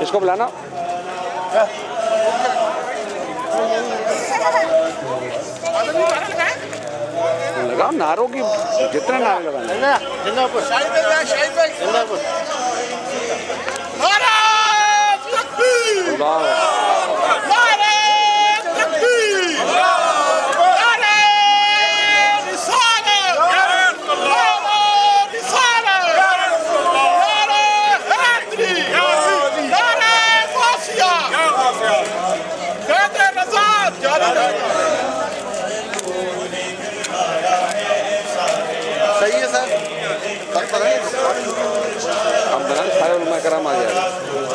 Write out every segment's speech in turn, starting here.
اس کو بلانا لگاؤ نعروں کی جتنے نعرے لگانا صحیح ہے سر ہم بنا سارے علماء کرام آ جائے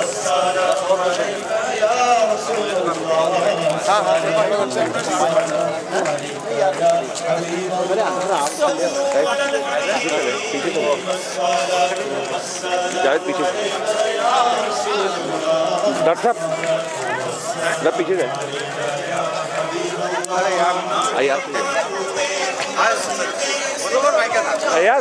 جاوید پیچھے ڈاکٹر صاحب پیچھے گئے ایاز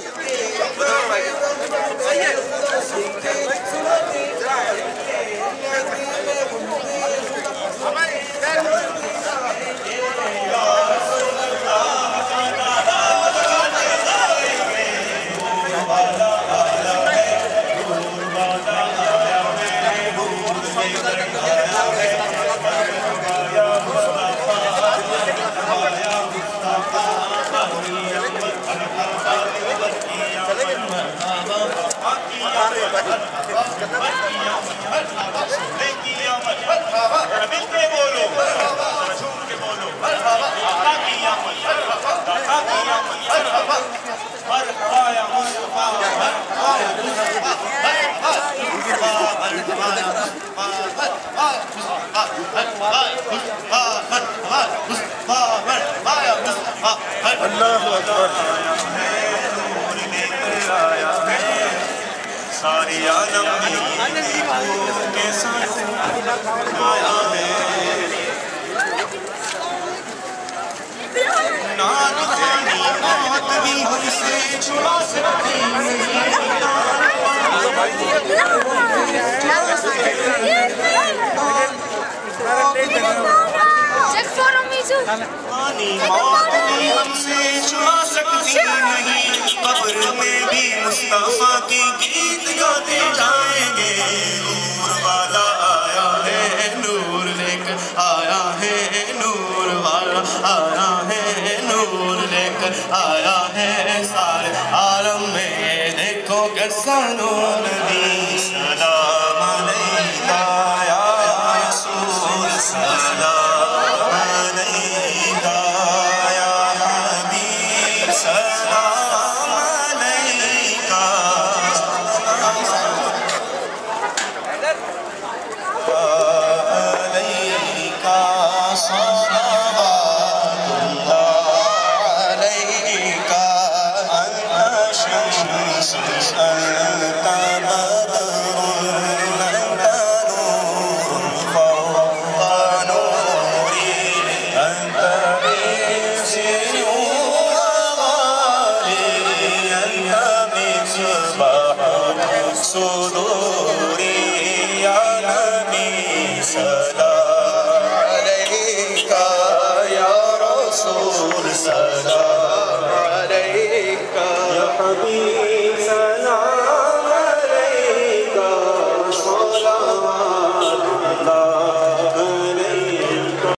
اللہ اکبر ساری عالم کے ساتھ آیا ہے نادخانی موت بھی ہم سے چھڑا سکتی نہیں موت بھی ہم سے چھڑا سکتی نہیں قبر میں بھی مصطفیٰ کی گیت گاتے جا